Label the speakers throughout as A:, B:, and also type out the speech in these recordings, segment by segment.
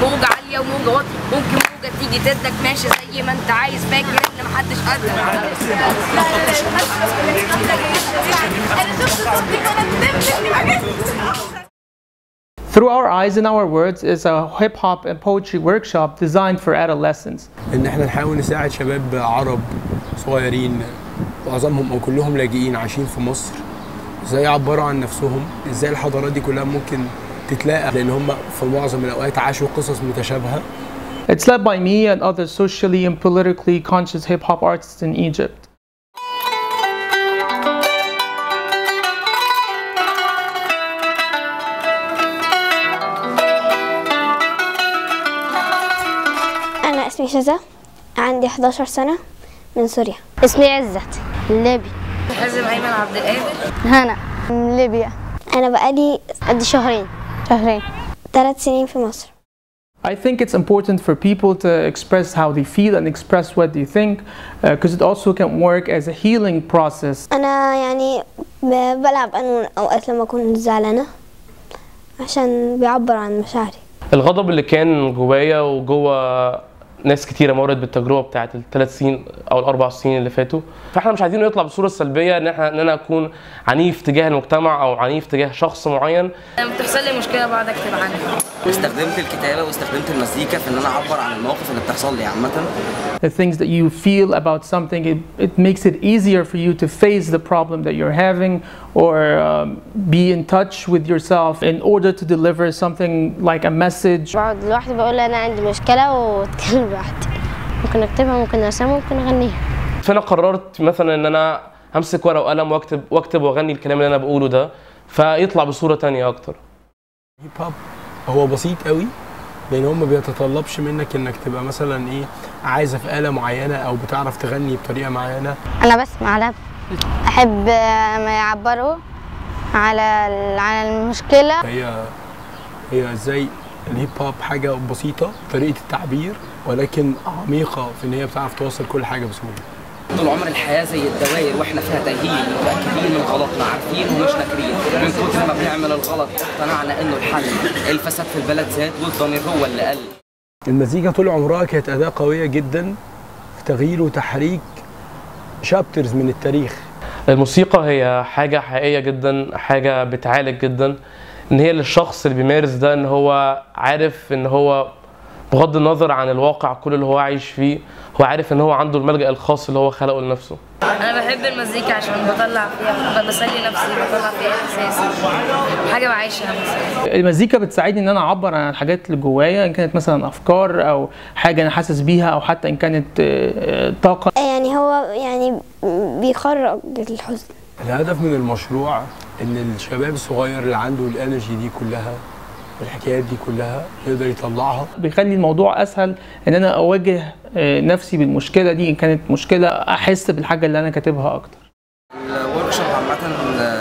A: موجة عالية وموجة واطية، ممكن موجة تيجي تدك ماشي زي ما انت عايز، فاكر ان محدش قدك على
B: Through Our Eyes and Our Words is a hip-hop and poetry workshop designed for adolescents.
C: إن إحنا نحاول نساعد شباب عرب صغيرين معظمهم أو كلهم لاجئين عايشين في مصر، إزاي يعبروا عن نفسهم، إزاي الحضارات دي كلها ممكن تتلاقى، لأن هم في معظم الأوقات عاشوا قصص متشابهة.
B: It's led by me and other socially and politically conscious hip-hop artists in Egypt.
D: أنا اسمي شذا، عندي 11 سنة، من سوريا.
E: اسمي عزت، ليبي.
A: حازم أيمن عبد القادر.
E: هنا، من ليبيا.
D: أنا بقالي
E: قد شهرين.
D: 3 سنين في مصر.
B: I think it's important for people to express how they feel and express what they think because it also can work as a healing process.
D: أنا يعني بلعب قانون أوقات لما أكون زعلانة عشان بيعبر عن مشاعري.
F: الغضب اللي كان جوايا وجوا ناس كتيرة مرت بالتجربة بتاعت ال3 سنين أو ال4 سنين اللي فاتوا، فاحنا مش عايزين يطلع بالصورة السلبية ان انا اكون عنيف تجاه المجتمع او عنيف تجاه شخص معين.
A: لما بتحصل لي مشكلة بقعد اكتب عنها.
G: استخدمت الكتابة واستخدمت المزيكا في ان انا اعبر عن المواقف اللي بتحصل لي عامة.
B: The things that you feel about something, it makes it easier for you to face the problem that you're having or be in touch with yourself in order to deliver something like a message.
E: بقعد لوحدي بقول انا عندي مشكلة واتكلم لوحدي. ممكن اكتبها، ممكن ارسمها، ممكن اغنيها.
F: فانا قررت مثلا ان انا همسك ورقة وقلم واكتب واغني الكلام اللي انا بقوله ده فيطلع بصورة تانية اكتر.
C: الهيب هوب هو بسيط قوي، لان هو ما بيتطلبش منك انك تبقى مثلا ايه عازف آلة معينة او بتعرف تغني بطريقة معينة.
E: انا بسمع راب، احب ما يعبروا على المشكلة.
C: هي ازاي الهيب هوب حاجة بسيطة طريقة التعبير ولكن عميقة في ان هي بتعرف توصل كل حاجة بسهولة.
G: طول عمر الحياة زي الدوائر واحنا فيها تاهين، متأكدين من غلطنا، عارفين ومش ناكرين، من كتر ما بنعمل الغلط اقتنعنا انه الحل، الفساد في البلد زاد والضمير هو اللي قل.
C: المزيكا طول عمرها كانت أداة قوية جدا في تغيير وتحريك شابترز من التاريخ.
F: الموسيقى هي حاجة حقيقية جدا، حاجة بتعالج جدا، ان هي للشخص اللي بيمارس ده ان هو عارف ان هو بغض النظر عن الواقع كل اللي هو عايش فيه، هو عارف ان هو عنده الملجأ الخاص اللي هو خلقه لنفسه.
A: انا بحب المزيكا عشان بطلع فيها، بسلي نفسي، بطلع فيها احساسي، حاجه بعيشها مثلا.
B: المزيكا بتساعدني ان انا اعبر عن الحاجات اللي جوايا، ان كانت مثلا افكار او حاجه انا حاسس بيها او حتى ان كانت طاقه.
D: يعني هو يعني بيخرج الحزن.
C: الهدف من المشروع ان الشباب الصغير اللي عنده الانرجي دي كلها، الحكايات دي كلها يقدر يطلعها.
B: بيخلي الموضوع اسهل ان انا اواجه نفسي بالمشكله دي، ان كانت مشكله احس بالحاجه اللي انا كاتبها اكتر.
G: الورك شوب عامة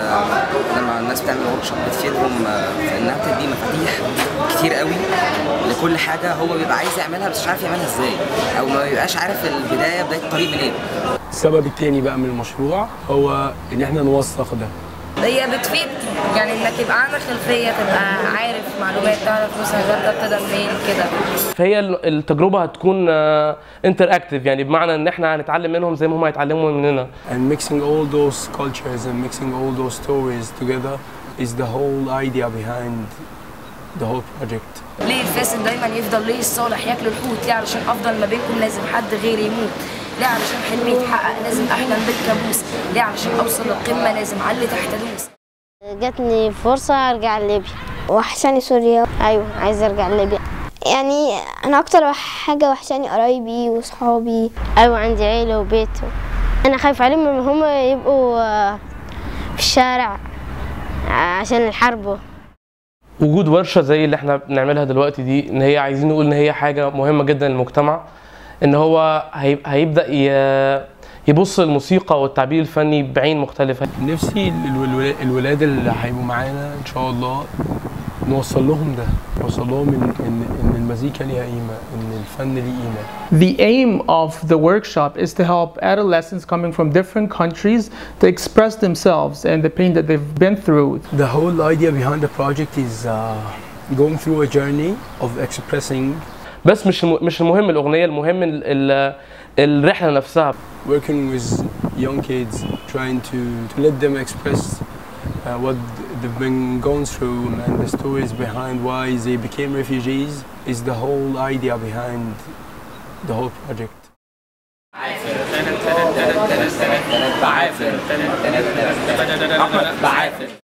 G: لما الناس بتعمل ورك شوب بتفيدهم في انها بتدي مفاتيح كتير قوي لكل حاجة هو بيبقى عايز يعملها بس مش عارف يعملها ازاي، او ما بيبقاش عارف بداية الطريق منين.
C: السبب التاني بقى من المشروع هو ان احنا نوثق ده.
A: هي بتفيد يعني انك يبقى عندك خلفيه، تبقى عارف معلومات، تعرف مثلا ده ابتدى منين كده.
F: فهي التجربه هتكون انتر اكتيف، يعني بمعنى ان احنا هنتعلم منهم زي ما هم هيتعلموا مننا.
C: And mixing all those cultures and mixing all those stories together is the whole idea behind the whole project.
A: ليه الفاسد دايما يفضل، ليه الصالح ياكل الحوت؟ ليه علشان افضل ما بينكم لازم حد غيري يموت؟ ليه علشان حلمي يتحقق لازم احلم بالكابوس؟ ليه علشان اوصل للقمه لازم علي تحت ادوس؟
E: جاتني فرصة ارجع ليبيا.
D: وحشاني سوريا.
E: ايوه عايزة ارجع ليبيا.
D: يعني انا اكتر حاجة وحشاني قرايبي وصحابي.
E: ايوه عندي عيلة وبيت. انا خايف عليهم ان هم يبقوا في الشارع عشان الحرب.
F: وجود ورشة زي اللي احنا بنعملها دلوقتي دي، ان هي عايزين نقول ان هي حاجة مهمة جدا للمجتمع، ان هو هيبدأ يبص للموسيقى والتعبير الفني بعين مختلفة.
C: نفسي الولاد اللي هيبقوا معانا ان شاء الله نوصل لهم ده، نوصل لهم ان المزيكا ليها قيمة، ان الفن ليه قيمة.
B: The aim of the workshop is to help adolescents coming from different countries to express themselves and the pain that they've been through.
C: The whole idea behind the project is going through a journey of expressing,
F: بس مش المهم الأغنية، المهم الرحلة نفسها.
C: working with young kids, trying to let them express what they've been going through and the stories behind why they became refugees is the whole idea behind the whole project.
H: بعافر